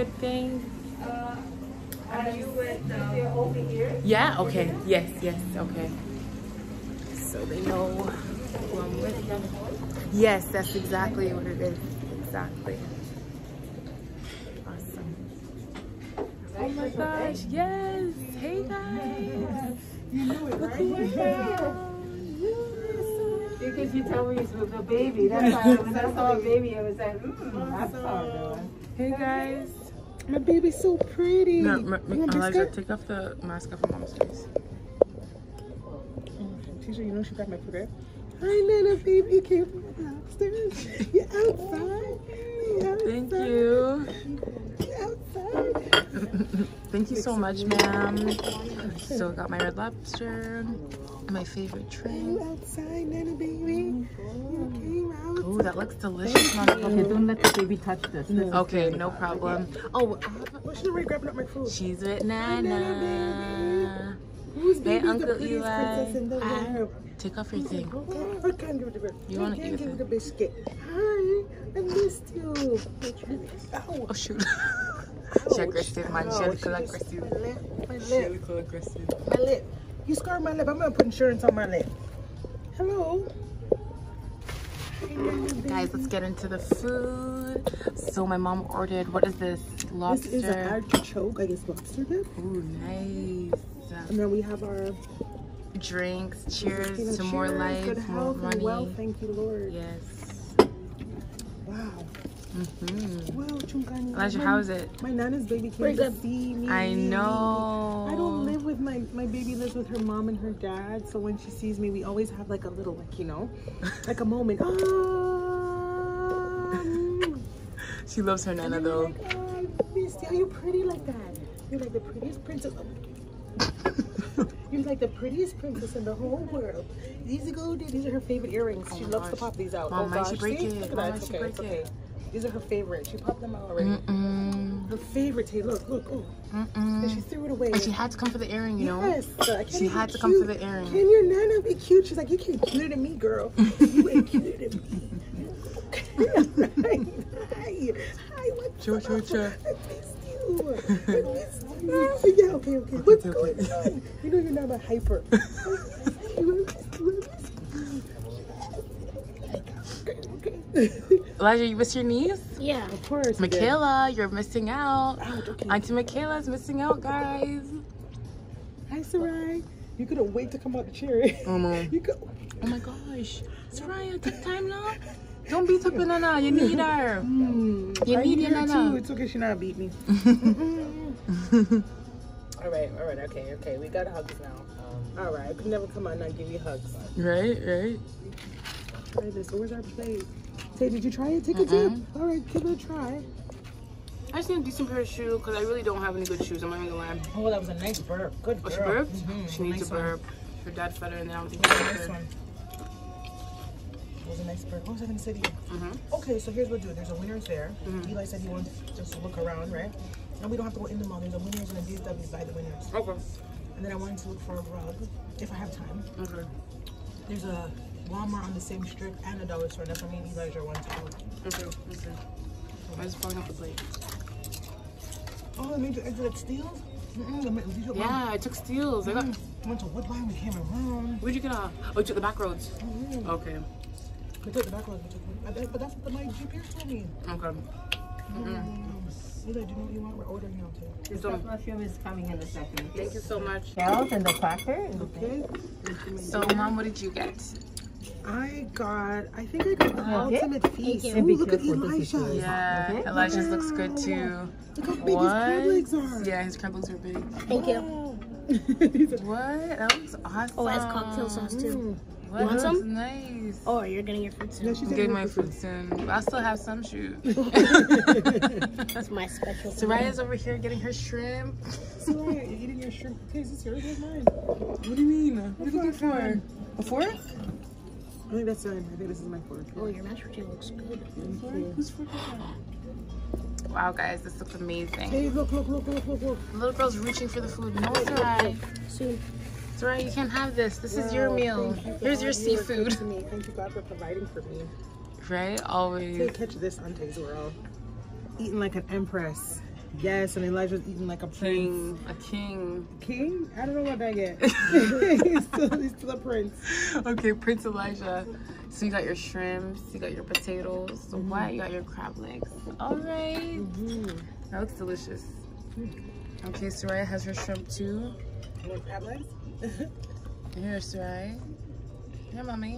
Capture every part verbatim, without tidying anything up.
good, thanks. Uh, are you with um, over here? Yeah, okay. Yes, yes, okay. So they know who I'm with them. Yes, that's exactly what it is. Exactly. Awesome. Oh my gosh, yes. Hey guys. You knew it, Look right? who I found. Because you told me it was a baby. That's why when I saw a baby, I was like, mmm, that's all. Hey guys. My baby's so pretty. No, ma- You want Elijah, biscuit? take off the mask off of mom's face. Tisha, you know she got my foot. Hi, Nana, baby. You came from the upstairs. You're outside. You're outside. Thank you. You're outside. Thank you so much, ma'am. So I got my red lobster, my favorite drink. You outside, Nana, baby. You came outside. Oh, that looks delicious, mama. Okay, don't let the baby touch this. No. Okay, no problem. Oh, Well, she's already grabbing up my food. she's with Nana, Nana. Who's Hey, baby's Uncle the prettiest Eli. princess in the Hi. world? Take off your thing. I can't give it to her. You I wanna can't eat give it? it the biscuit. Hi, I missed you. Ow. Oh, shoot. She aggressive, man. She Ow, look she just- aggressive. My lip, my She lip, look aggressive. my lip. You scarred my lip. I'm gonna put insurance on my lip. Hello. Hi, Nana, baby. Guys, let's get into the food. So my mom ordered, what is this? Lobster. This is an artichoke, I guess lobster dip. Ooh, nice. And then we have our Drinks. Cheers you know, to more cheers, life, good more health, money. and wealth. Thank you, Lord. Yes. Wow. Mm-hmm. Well, Chungani. Elijah, my- how is it? My Nana's baby came Pretty to good. see me. I know. I don't live with my my baby lives with her mom and her dad. So when she sees me, we always have like a little like you know, like a moment. Ah, mm. She loves her And Nana then you're though. like, oh, I missed you. Are you pretty like that? You're like the prettiest princess. You're like the prettiest princess in the whole world. These are good. These are her favorite earrings. Oh she my loves to gosh. pop these out. Mom, oh why'd gosh, she break see? it? Look at Mom, that. why'd It's she okay. break It's okay. it? These are her favorite. She popped them out already. Mm-mm. Her favorite. Hey, look, look. Oh, Mm-mm. and she threw it away. And she had to come for the earring, you know? Yes, but I can't She even had be to come for cute. the earring. Can your Nana be cute? She's like, you can't cuter than me, girl. You ain't cuter than me. Hi, hi, hi, what's Cho, up? cho, cho. I missed you. I missed you. Yeah, okay, okay. What's okay. going on? You know you're not a hyper. Elijah, you miss your niece? Yeah. Of course. Michaela, you're missing out. Ouch, okay. Auntie Michaela's missing out, guys. Hi, Sarai. You couldn't wait to come out the chair. Oh, no. You could. Oh my gosh. Soraya, take time now. Don't beat up your Nana. You need her. Mm, You I need need your her Nana. too. It's okay. She not beat me. All right, all right, okay, okay. We got hugs now. All right, I could never come out and not give you hugs. Right, right. Try this. Where's our plate? Say, did you try it? Take a dip. All right, give it a try. I just need a decent pair of shoes because I really don't have any good shoes. I'm not even gonna lie. Oh, that was a nice burp. Good Oh, girl. she burped? Mhm, She needs nice a one. burp. Her dad fed her and then I don't think That she was a fed nice her. one. That was a nice burp. What was I going to say to you? Mm-hmm. Okay, so here's what we'll do. There's a Winners there. Mhm. Eli said he wants just to look around, right? And we don't have to go in the mall. There's a Winners and a D S W by the Winners. Okay. And then I wanted to look for a rug, if I have time. Okay. There's a Walmart on the same strip and a dollar store. That's what me and Elijah want to go. Okay. Okay. I was falling off the plate. Oh, I made you exit at Steele's? Mm-mm, I meant, did you Yeah, I took steals. I got. Mm, went to Woodbine, we came around. Where'd you get off? Oh, you took the back roads. Mm-hmm. Okay. We took the back road. We took, but that- but that's what my G P S told me. Okay. Mm-hmm. Eli, do you know what you want? We're ordering now too. The stuffed mushroom is coming in a second. Thank you so much. Shells and the cracker. Okay. So, Mom, what did you get? I got, I think I got the Okay. ultimate feast. you. Ooh, And be look at careful, this is Elijah. Yeah, Okay. Elijah's looks good too. Look how big his crab legs are. Yeah, his crab legs are big. Thank you. Wow. He's a- What? That looks awesome. Oh, it has cocktail sauce too. Mm. What? You want That looks some? nice. Oh, you're getting your food Yeah, soon. she's I'm taking getting her my food. food soon. But I still have some shoot. That's my special. Soraya's over here getting her shrimp. Sorry, you're eating your shrimp. Okay, is this yours or mine? What do you mean? What are you looking for? A fork? I think that's mine. I think this is my fork. Oh, your mashed potato looks good. Thank you. Who's fork? is that? Wow, guys, this looks amazing. Hey, look, look, look, look, look, look. The little girl's reaching for the food. No, Sarai. Soon. Sarai, you can't have this. This is your Wow, meal. thank you, Here's God. your You are good seafood. to me. Thank you, God, for providing for me. Right? Hey, Always. catch this, Auntie Zorro. Eating like an empress. Yes, and Elijah's eating like a king, prince. a king. King? I don't know about that yet. he's, still, he's still a prince. Okay, Prince Elijah. So you got your shrimps, you got your potatoes. So Mm-hmm. what? You got your crab legs. All right. Mm-hmm. That looks delicious. Okay, Soraya has her shrimp too. More crab legs? Here, Soraya. Here, mommy.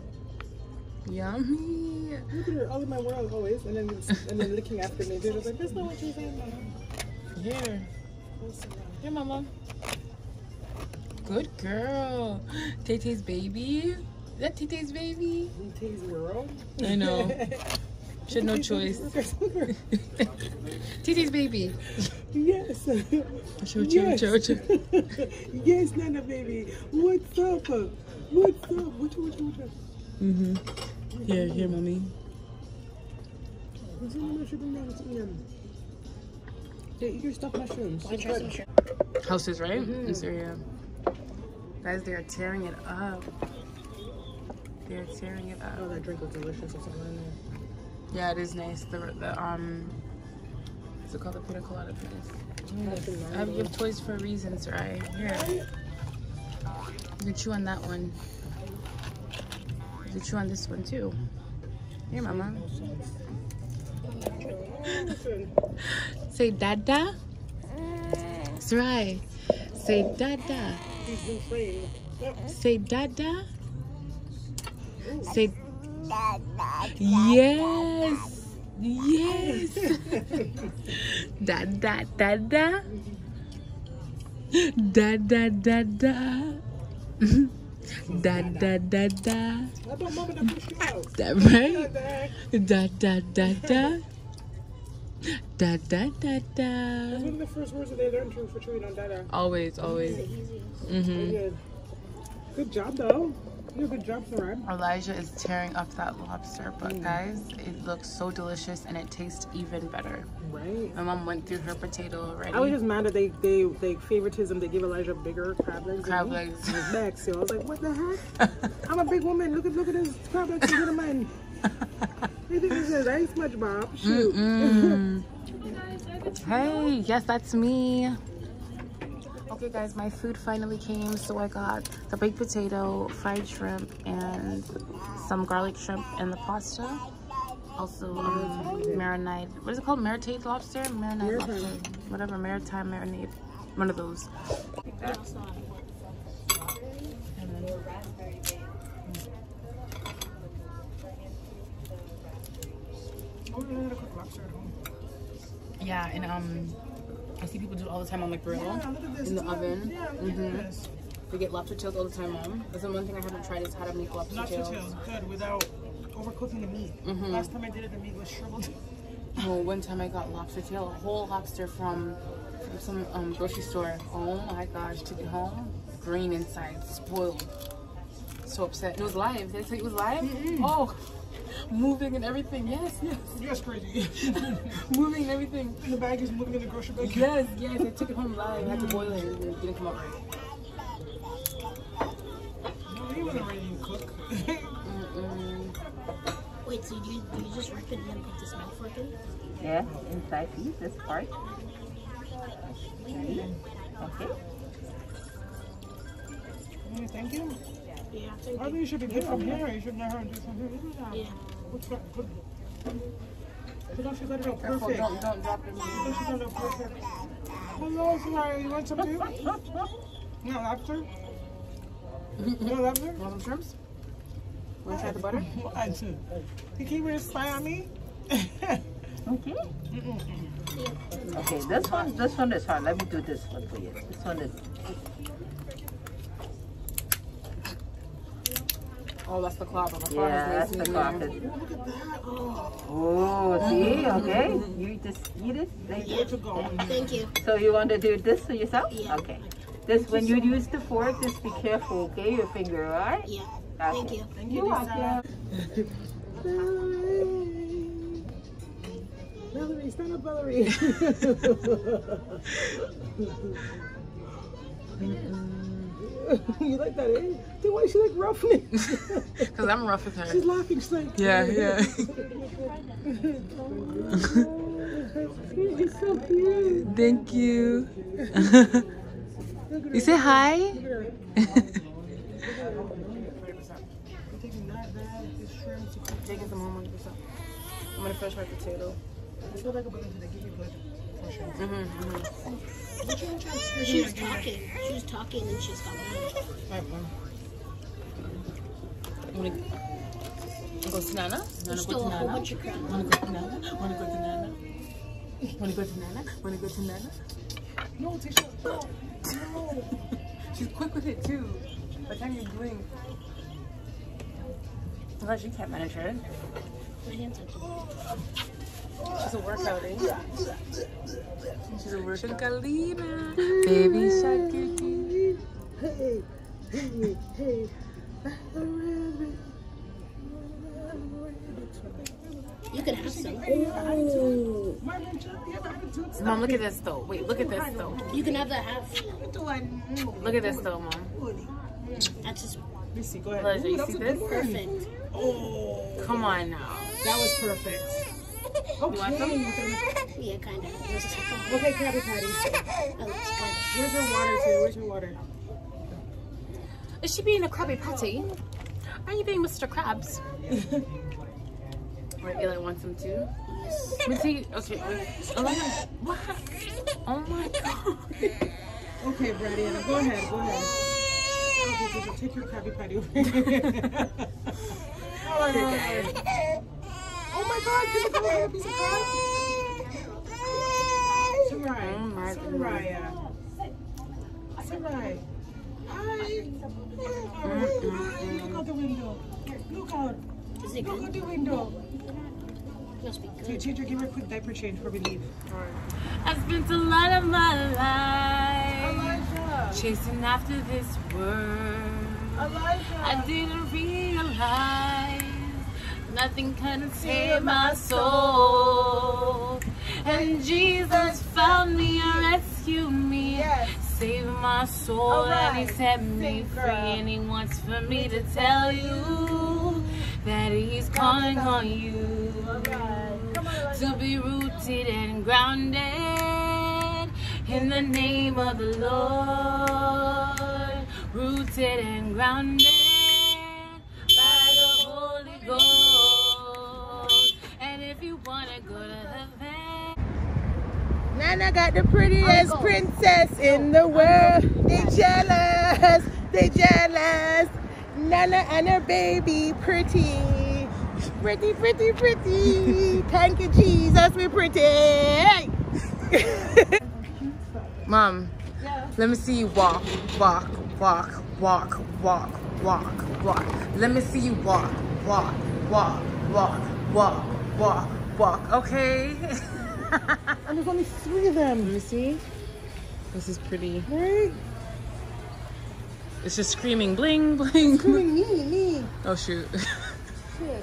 Yummy. Look at her, all in my world always, and then and then looking after me. They're just like, that's not what you're saying, Mama. Here. Here, mama. Good girl. Tay-Tay's baby. Is that Tay-Tay's baby? Tay's world. I know. She had no choice. Tay-Tay's baby. Yes. Show, Yes. show, show. Yes, Nana baby. What's up? What's up? What's up? What's up? What's up? Mm-hmm. Here, here, mommy. What's up? What's up? What's up? Yeah, eat your stuffed mushrooms. It's good. Houses, right? Mhm. In Syria. Guys, they are tearing it up. They are tearing it Oh, up. that drink was delicious. Or something in there. Yeah, it is nice. The, the um, what's it called? The pina colada place. That's I have, you have toys for reasons, right? Here. You can chew on that one. You can chew on this one too. Here, mama. Say dada. Sarai. Say dada. He's been playing. Say dada. Say yes. Yes. Da da da da. Da da da da. Da da da da. I thought Mama that pushed you out. That right? Da da da da. Da da da That's da. one of the first words that they learned to for chewing on Dada. Always, always. Mm-hmm. Good. Good job, though. You did a good job, Sarai. Elijah is tearing up that lobster, but guys, it looks so delicious and it tastes even better. Right. My mom went through her potato already. I was just mad that they, they, they favoritism, they give Elijah bigger crab legs. Crab than me. legs. His back, so I was like, what the heck? I'm a big woman. Look at look at this crab legs compared to mine. They think this is ice much, Bob. Shoot. Mm-mm. Hey, yes, that's me. Okay, guys, my food finally came. So I got the baked potato, fried shrimp, and some garlic shrimp and the pasta. Also, um, marinade. What is it called? Marinade lobster? Marinade Maritime. lobster. Whatever, maritime marinade. One of those. Like that. And then- Yeah, and um, I see people do it all the time on the grill, Yeah, look at this. in the oven. Yeah, look Mhm. at this. They get lobster tails all the time, Mom. That's the one thing I haven't tried is how to make lobster, Lobster tails. tails, good, without overcooking the meat. Mhm. Last time I did it, the meat was shriveled. Oh, one time I got lobster tail, a whole lobster from, from some um, grocery store. Oh my gosh, took it home, green inside, spoiled. So upset. And it was live. Did I tell you it was live? Mm-mm. Oh, moving and everything. Yes, yes. Yes, crazy. Moving and everything. And the bag is moving in the grocery bag. Yes, yes. I took it home live. I had to boil it. and It didn't come out right. No, you wasn't ready to cook. Mm-mm. Wait, so you you just rip it and then put the smell for it? Yeah, inside see this part. See? Okay. Mm, thank you. Yeah, I thank think you. you should be good from here. You should let her do from here. Look at that. Yeah. What's that? Put, put on, she got it all Careful, perfect. don't, don't drop it. She got it all perfect. Hello, Soraya. You want some too? No lobster? No lobster? Want some shrimps? Want to try the butter? I do. You keep your spy on me? Okay. Mm-mm. Okay, this one, this one is hard. Let me do this one for you. This one is. Oh, that's the claw. The Yeah, that's the clock. Oh, see? Okay. You just eat it. Thank There you. to go. Thank you. So you want to do this for yourself? Yeah. Okay. This when you use the fork, just be careful, okay? Your finger, alright? Yeah. Okay. Thank you. Thank you, You're Lisa. welcome. Valerie, stand up, Valerie. You like that, eh? Then why is she like roughing it? Because I'm rough with her. She's laughing. She's like, Yeah, yeah. He's so cute. Thank you. You say hi? Taking some home one hundred percent. I'm gonna fresh my potato. I feel like a brother they give you good portions. Mm-hmm, mm-hmm. She was talking. She was talking and she stopped. Right, mom. You wanna go to Nana? Wanna Still go a to whole Nana? bunch of crap. Wanna go to Nana? Wanna go to Nana? Wanna go to Nana? Wanna go to Nana? No, Tisha, no, no. She's quick with it too. By the time you blink. Unless you can't manage her. My hands are She's a workout, eh? She's a workout. Kalina. Baby shark. Hey, hey, hey. You can have some. Oh. Mom, look at this though. Wait, look at this though. You can have that half. Look at this though, Mom. That's just Let me see, go ahead. Elijah, Ooh, you that's see a this? good one. perfect. Oh, Come on now. that was perfect. You want some? Okay, Yeah, kind of. There's a second. okay, Patty Patty. That looks good. Where's your water, too? Where's your water? Is she being a Krabby Patty? Are you being Mister Krabs? Or Eli wants some too? Let me see. Okay, wait. Elijah, what? Oh my god. Okay, Bradiana, go ahead, go ahead. Okay, Tisha, take your Krabby Patty over here. Oh my god, can you go ahead, piece of crab? Sarai, Oh my Sarai. Sarai. Hi. Look out the window. Look out. Is it Look good? out the window. Must be Okay, good. teacher, give her a quick diaper change before we leave. I spent a lot of my life Elijah. chasing after this word. Elijah. I didn't realize nothing can save my soul. And Jesus found me and rescued me. Yes. Saved my soul All and he right. set me Sing, free. girl. And he wants for me to tell you that he's calling on you to be rooted and grounded in the name of the Lord. Rooted and grounded by the Holy Ghost. And if you want to go to heaven, Nana got the prettiest Uncle. princess in the world. They jealous, they jealous. Nana and her baby pretty. Pretty, pretty, pretty. Thank you, Jesus, we're pretty. Mom, Yeah. let me see you walk, walk, walk, walk, walk, walk, walk. Let me see you walk, walk, walk, walk, walk, walk, walk. Okay. And there's only three of Let them, me see. This is pretty. right? It's just screaming bling, bling. Screaming me, me. Oh shoot. Shit.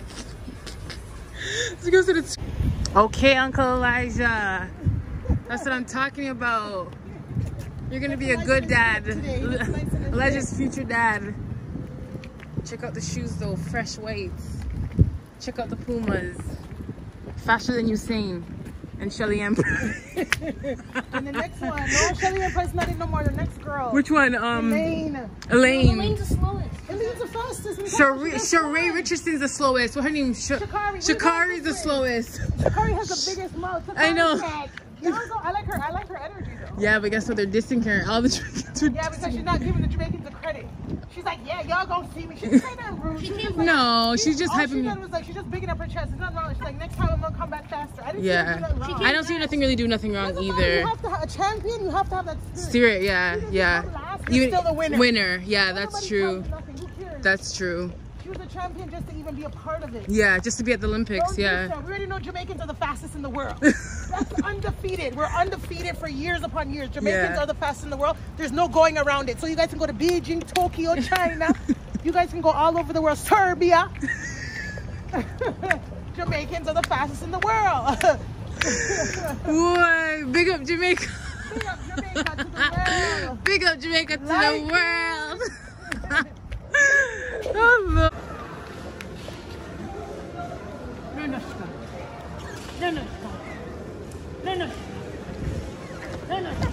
Let's go to the. Okay, Uncle Elijah. That's what I'm talking about. You're gonna be a good dad. Elijah's future dad. Check out the shoes though, fresh whites. Check out the Pumas. Faster than Usain and Shelly Empress. And the next one, no, Shelly and Price not in no more. The next girl. Which one? Um, Elaine. Elaine. Elaine's the slowest. Elaine's the fastest. We Sheree, got- Sheree Richardson's the slowest. What's her name? Sh Shakari. Shakari's the slowest. Shakari has the biggest mouth. I know. Shakari's Y'all go, I like her. I like her energy though. Yeah, but guess what? They're dissing her. All the Jamaicans are Yeah, because dissing she's not giving the Jamaicans the credit. She's like, yeah, y'all gonna see me. She didn't say that rude. She was just like, No, she's just all she hyping did me. was like, she's just bigging up her chest. It's not wrong. She's like, next time I'm gonna come back faster. I didn't see her do Yeah. nothing wrong. I don't see nothing really do nothing wrong Doesn't matter. You either. have to have a champion. You have to have that spirit. Spirit, yeah, Even if yeah. you come last, you're still the winner. Winner, yeah, that's Nobody true. tells you nothing. Who cares? That's true. She was a champion just to even be a part of it. Yeah, just to be at the Olympics, Don't do yeah. so. We already know Jamaicans are the fastest in the world. That's undefeated. We're undefeated for years upon years. Jamaicans Yeah. are the fastest in the world. There's no going around it. So you guys can go to Beijing, Tokyo, China. You guys can go all over the world. Serbia. Jamaicans are the fastest in the world. Boy, big up Jamaica. Big up Jamaica to the world. Big up Jamaica to Like the world. Oh, Lord. No, no. No, no.